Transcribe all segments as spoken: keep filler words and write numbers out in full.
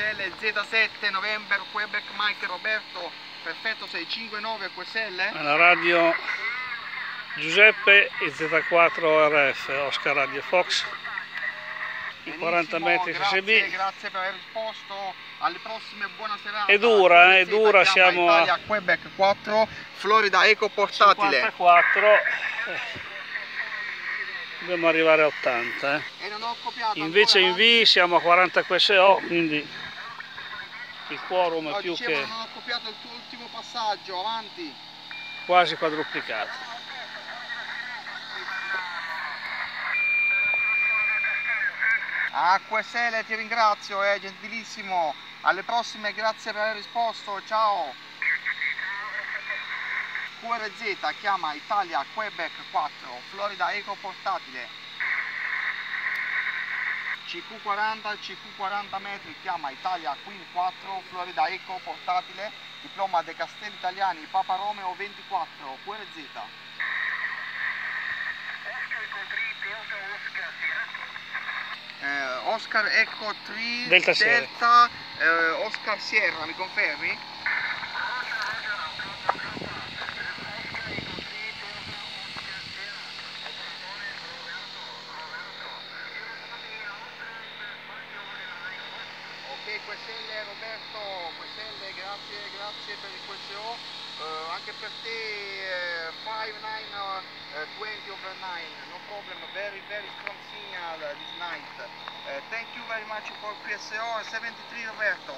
L Z sette November Quebec Mike Roberto, perfetto sei cinque nove Q S L. La radio Giuseppe e Z quattro R F, Oscar Radio Fox, i quaranta metri S S B. Grazie, grazie per aver risposto, alle prossime, buona serata. È dura, è dura, siamo Italia a Quebec quattro, Florida Eco portatile. cinquantaquattro, eh, dobbiamo arrivare a ottanta. Eh. E non ho copiato Invece in V siamo a quaranta Q S O, quindi il quorum è no, più dicevo, che non ho copiato il tuo ultimo passaggio, avanti. quasi quadruplicato. A Q S L ti ringrazio, è gentilissimo. Alle prossime, grazie per aver risposto, ciao. Q R Z chiama Italia Quebec quattro, Florida Eco portatile. C Q quaranta, C Q quaranta metri chiama Italia Queen quattro, Florida Eco portatile, diploma dei Castelli Italiani, Papa Romeo ventiquattro, Q R Z. Eh, Oscar Echo tre Delta, Delta eh, Oscar Sierra, mi confermi? Ok, Q S L Roberto, Q S L, grazie, grazie per il Q S O, uh, anche per te uh, five nine twenty over nine, no problem, very very strong signal uh, this night. Uh, thank you very much for Q S O seventy-three Roberto.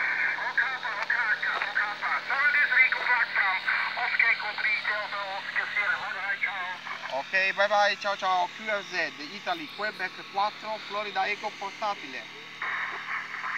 Ok, bye bye, ciao ciao, Q R Z, Italy Quebec quattro, Florida Eco portatile.